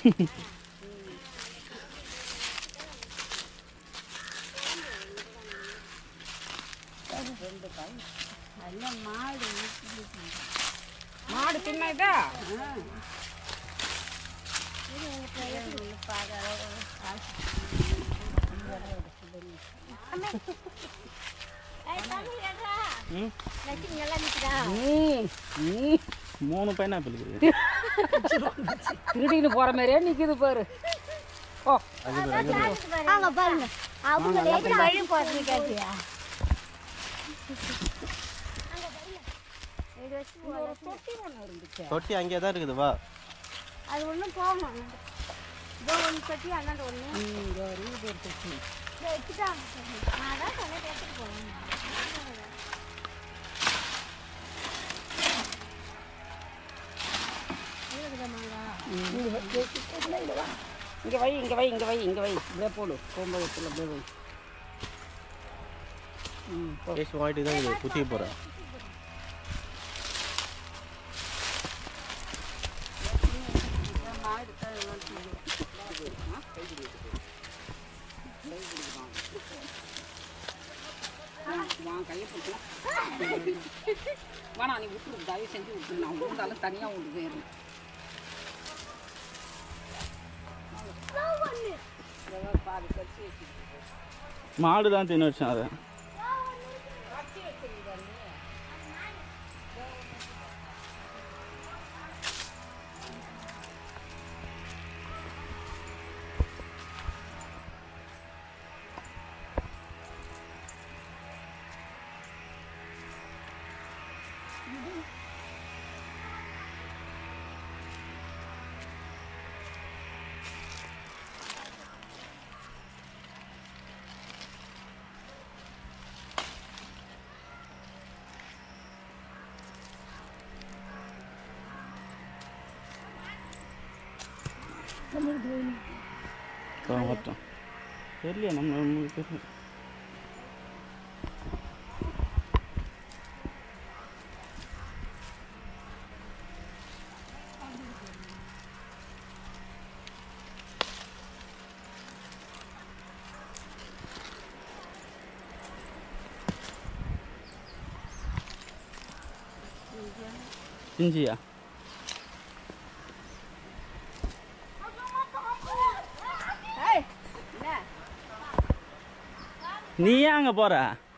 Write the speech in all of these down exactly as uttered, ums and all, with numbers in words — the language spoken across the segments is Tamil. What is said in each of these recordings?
மாடு மாடு தின்னதா மூணு பைனாப்பிள் திருடின்னு போற மாதிரியே நிக்குது பாரு. ஓ பாருங்க அவங்க வழி போறது கேட்டியா? தொட்டி அங்கே தான் இருக்குது. வா அது ஒன்றும் போகணும். இதோ ஒன்று தொட்டி அண்ணாண்ட ஒன்று இங்கே ஒரு பேர் தொட்டி வச்சுட்டாங்க. நான் தான் சொன்ன எடுத்துட்டு போகணும். இங்கே வை இங்கே வை இங்கே வை இங்கே வை இப்படியே போடு. கோம்பகத்தில் அப்படியே வை. ம் பேசி வாங்கிட்டு தான் இது குத்திக்க போகிறேன். கையை பிடிக்கலாம் வேணா நீ விட்டுரு. தயவு செஞ்சு விட்டுரு. நான் விட்டாலும் தனியாக விட்டு போயிடுறேன். பாதி கட்சி வச்சு மாடு தான் தின்னு வச்சேன். அதை கட்சி வச்சிருக்கா நீ? மட்டும் தெரியலையா நம்ம நம்மளுக்கு தெரியும். சிஞ்சியா நீ ஏன் அங்கே போற?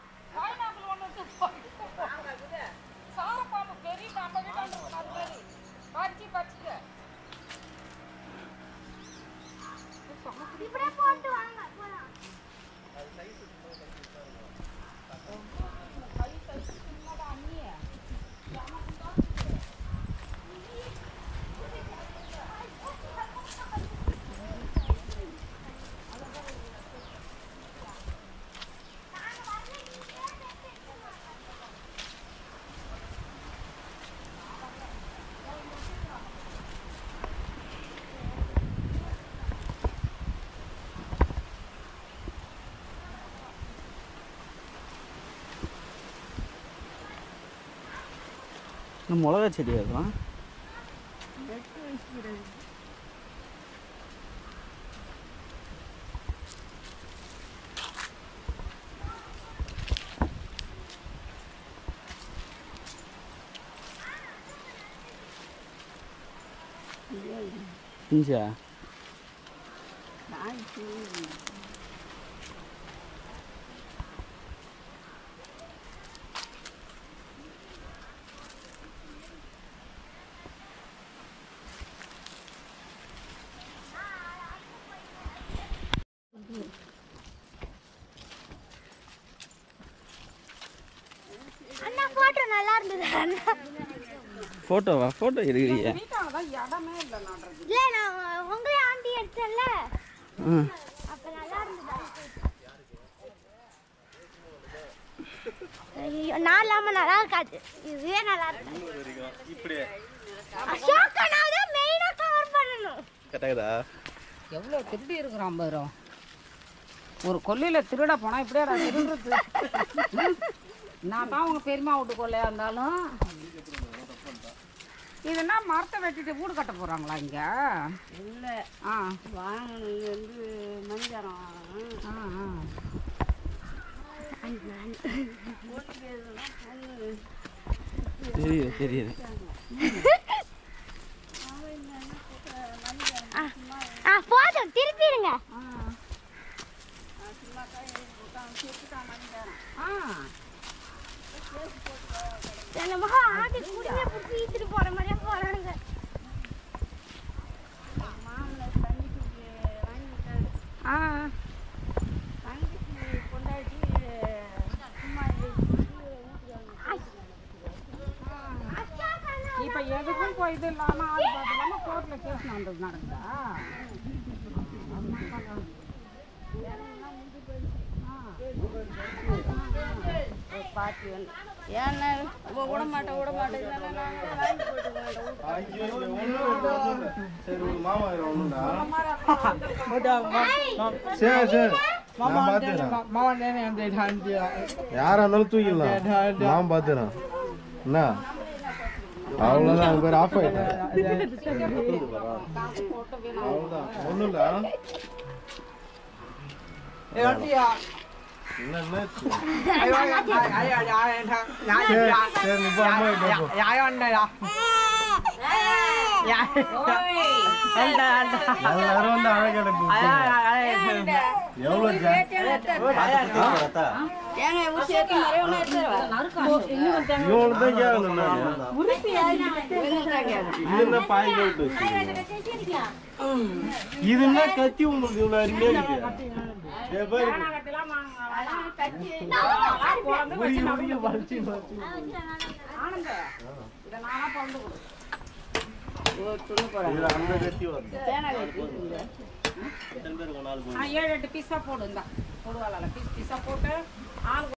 மிளகா செடியா இருக்கலாம். பிஞ்சா அண்ணா போட்டோ நல்லா இருந்தது. அண்ணா ஃபோட்டோவா? ஃபோட்டோ இருக்கிறீங்க? இல்லை நான் உங்களே ஆண்டி எடுத்தேன்ல அப்போ நல்லா இருந்தது. நான் இல்லாமல் நல்லா இருக்காது. இதுவே நல்லா இருக்கு. அசோகா நான் தான் மெயினாக கவர் பண்ணணும். கரெக்டாகுதா? எவ்வளோ திருடி இருக்கிறான் பாரு. ஒரு கொல்லையில் திருட போனால் இப்படியே திருடுறது. நான் தான் உங்கள் பெரியம்மா வீட்டு கொள்ளையாக இருந்தாலும் இதுனா மரத்தை வெட்டிட்டு வீடு கட்ட போறாங்களா இங்க? இல்லை ஆ வாங்கணும் வந்து மணிக்காரம் ஆ ஆ தெரியுது தெரியுது. ஆ போதும் திருப்பிடுங்க. ஆ என்னமோ ஆதி குடியே புடிச்சு இழுத்துட்டு போற மாதிரியே போறானுங்க. மாமனார் தண்ணிக்கு வாங்கிட்டாரு. ஆ தங்கச்சி கொண்டாடி சும்மா இப்போ எதுக்கும் போய் இது இல்லாமல் ஆள் பார்த்து இல்லாமல் கோர்ட்டில் கேஸ் நடந்தது நடக்குதா? பாட்டி வந்து ஏன்னா விட மாட்டேன் விட மாட்டேன் வாங்கி யாரா இருந்தாலும் தூக்கிடலாம். நான் பாத்துறேன் என்ன அவ்வளவுதான். அவங்க பேர் ஆஃப் ஆயிட்டேன். அவ்வளவுதான் ஒண்ணும் இல்ல. இதுன்னா கத்தி உங்களுக்கு இவ்வளவு அருமையா ஏழு எட்டு பீஸா போடு. இந்த பொதுவால பீஸ் பீஸா போட்டு ஆள்